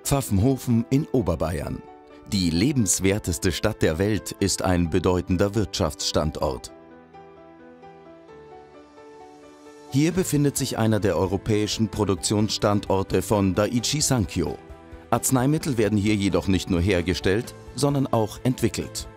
Pfaffenhofen in Oberbayern. Die lebenswerteste Stadt der Welt ist ein bedeutender Wirtschaftsstandort. Hier befindet sich einer der europäischen Produktionsstandorte von Daiichi Sankyo. Arzneimittel werden hier jedoch nicht nur hergestellt, sondern auch entwickelt.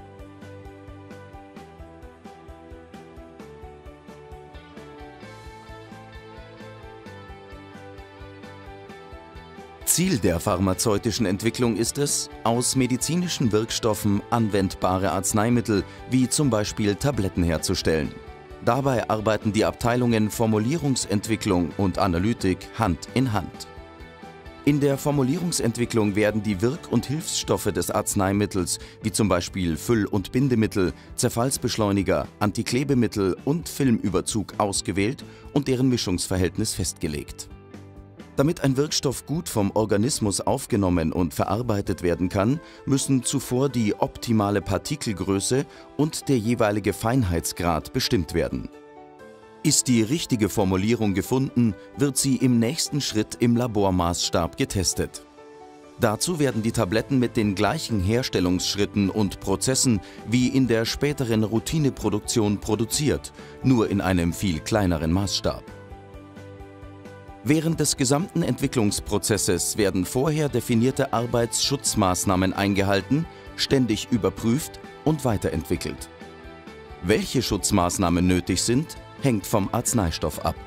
Ziel der pharmazeutischen Entwicklung ist es, aus medizinischen Wirkstoffen anwendbare Arzneimittel wie zum Beispiel Tabletten herzustellen. Dabei arbeiten die Abteilungen Formulierungsentwicklung und Analytik Hand in Hand. In der Formulierungsentwicklung werden die Wirk- und Hilfsstoffe des Arzneimittels, wie zum Beispiel Füll- und Bindemittel, Zerfallsbeschleuniger, Antiklebemittel und Filmüberzug ausgewählt und deren Mischungsverhältnis festgelegt. Damit ein Wirkstoff gut vom Organismus aufgenommen und verarbeitet werden kann, müssen zuvor die optimale Partikelgröße und der jeweilige Feinheitsgrad bestimmt werden. Ist die richtige Formulierung gefunden, wird sie im nächsten Schritt im Labormaßstab getestet. Dazu werden die Tabletten mit den gleichen Herstellungsschritten und Prozessen wie in der späteren Routineproduktion produziert, nur in einem viel kleineren Maßstab. Während des gesamten Entwicklungsprozesses werden vorher definierte Arbeitsschutzmaßnahmen eingehalten, ständig überprüft und weiterentwickelt. Welche Schutzmaßnahmen nötig sind, hängt vom Arzneistoff ab.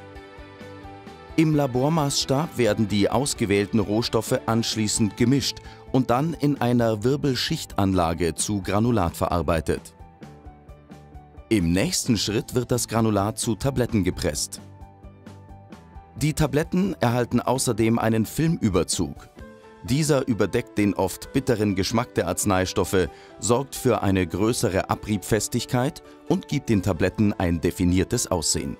Im Labormaßstab werden die ausgewählten Rohstoffe anschließend gemischt und dann in einer Wirbelschichtanlage zu Granulat verarbeitet. Im nächsten Schritt wird das Granulat zu Tabletten gepresst. Die Tabletten erhalten außerdem einen Filmüberzug. Dieser überdeckt den oft bitteren Geschmack der Arzneistoffe, sorgt für eine größere Abriebfestigkeit und gibt den Tabletten ein definiertes Aussehen.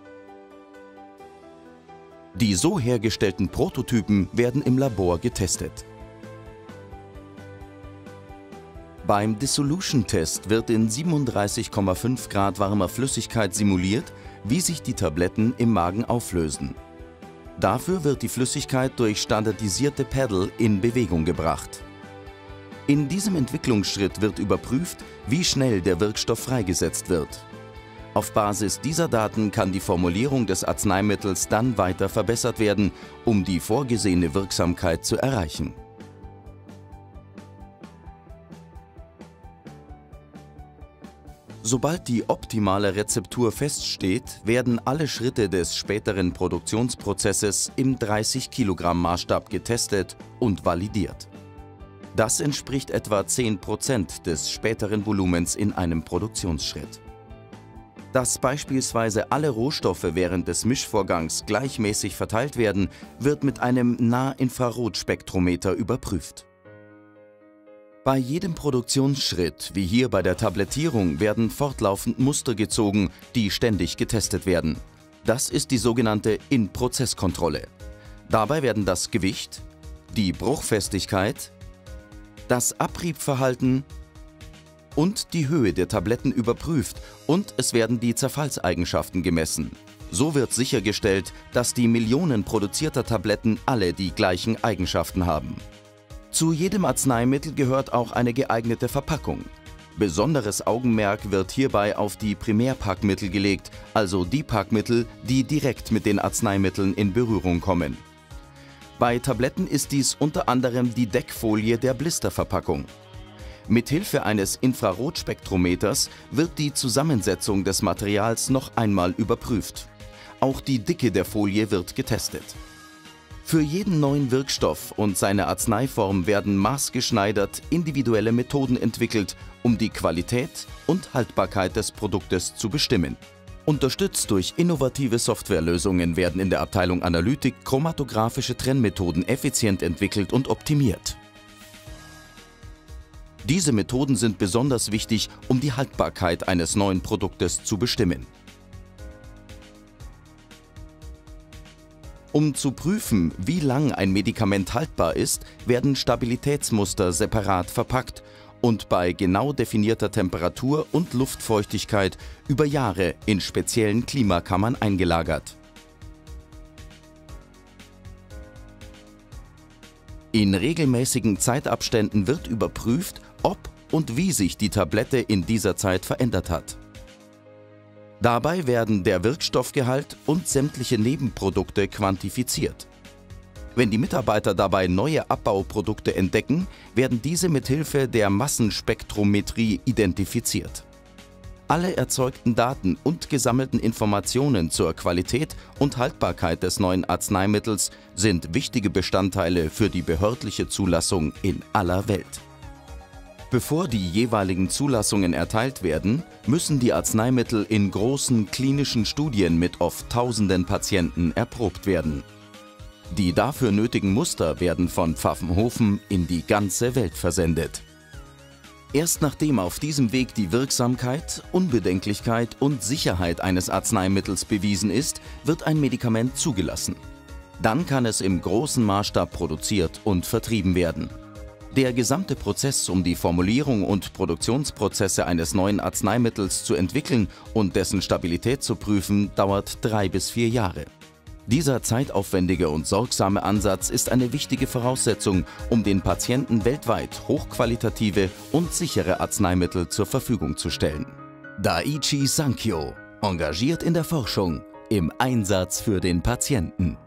Die so hergestellten Prototypen werden im Labor getestet. Beim Dissolution-Test wird in 37,5 Grad warmer Flüssigkeit simuliert, wie sich die Tabletten im Magen auflösen. Dafür wird die Flüssigkeit durch standardisierte Paddle in Bewegung gebracht. In diesem Entwicklungsschritt wird überprüft, wie schnell der Wirkstoff freigesetzt wird. Auf Basis dieser Daten kann die Formulierung des Arzneimittels dann weiter verbessert werden, um die vorgesehene Wirksamkeit zu erreichen. Sobald die optimale Rezeptur feststeht, werden alle Schritte des späteren Produktionsprozesses im 30-Kilogramm-Maßstab getestet und validiert. Das entspricht etwa 10% des späteren Volumens in einem Produktionsschritt. Dass beispielsweise alle Rohstoffe während des Mischvorgangs gleichmäßig verteilt werden, wird mit einem Nahinfrarotspektrometer überprüft. Bei jedem Produktionsschritt, wie hier bei der Tablettierung, werden fortlaufend Muster gezogen, die ständig getestet werden. Das ist die sogenannte In-Prozess-Kontrolle. Dabei werden das Gewicht, die Bruchfestigkeit, das Abriebverhalten und die Höhe der Tabletten überprüft und es werden die Zerfallseigenschaften gemessen. So wird sichergestellt, dass die Millionen produzierter Tabletten alle die gleichen Eigenschaften haben. Zu jedem Arzneimittel gehört auch eine geeignete Verpackung. Besonderes Augenmerk wird hierbei auf die Primärpackmittel gelegt, also die Packmittel, die direkt mit den Arzneimitteln in Berührung kommen. Bei Tabletten ist dies unter anderem die Deckfolie der Blisterverpackung. Mithilfe eines Infrarotspektrometers wird die Zusammensetzung des Materials noch einmal überprüft. Auch die Dicke der Folie wird getestet. Für jeden neuen Wirkstoff und seine Arzneiform werden maßgeschneidert individuelle Methoden entwickelt, um die Qualität und Haltbarkeit des Produktes zu bestimmen. Unterstützt durch innovative Softwarelösungen werden in der Abteilung Analytik chromatographische Trennmethoden effizient entwickelt und optimiert. Diese Methoden sind besonders wichtig, um die Haltbarkeit eines neuen Produktes zu bestimmen. Um zu prüfen, wie lang ein Medikament haltbar ist, werden Stabilitätsmuster separat verpackt und bei genau definierter Temperatur und Luftfeuchtigkeit über Jahre in speziellen Klimakammern eingelagert. In regelmäßigen Zeitabständen wird überprüft, ob und wie sich die Tablette in dieser Zeit verändert hat. Dabei werden der Wirkstoffgehalt und sämtliche Nebenprodukte quantifiziert. Wenn die Mitarbeiter dabei neue Abbauprodukte entdecken, werden diese mithilfe der Massenspektrometrie identifiziert. Alle erzeugten Daten und gesammelten Informationen zur Qualität und Haltbarkeit des neuen Arzneimittels sind wichtige Bestandteile für die behördliche Zulassung in aller Welt. Bevor die jeweiligen Zulassungen erteilt werden, müssen die Arzneimittel in großen klinischen Studien mit oft Tausenden Patienten erprobt werden. Die dafür nötigen Muster werden von Pfaffenhofen in die ganze Welt versendet. Erst nachdem auf diesem Weg die Wirksamkeit, Unbedenklichkeit und Sicherheit eines Arzneimittels bewiesen ist, wird ein Medikament zugelassen. Dann kann es im großen Maßstab produziert und vertrieben werden. Der gesamte Prozess, um die Formulierung und Produktionsprozesse eines neuen Arzneimittels zu entwickeln und dessen Stabilität zu prüfen, dauert 3 bis 4 Jahre. Dieser zeitaufwendige und sorgsame Ansatz ist eine wichtige Voraussetzung, um den Patienten weltweit hochqualitative und sichere Arzneimittel zur Verfügung zu stellen. Daiichi Sankyo, engagiert in der Forschung, im Einsatz für den Patienten.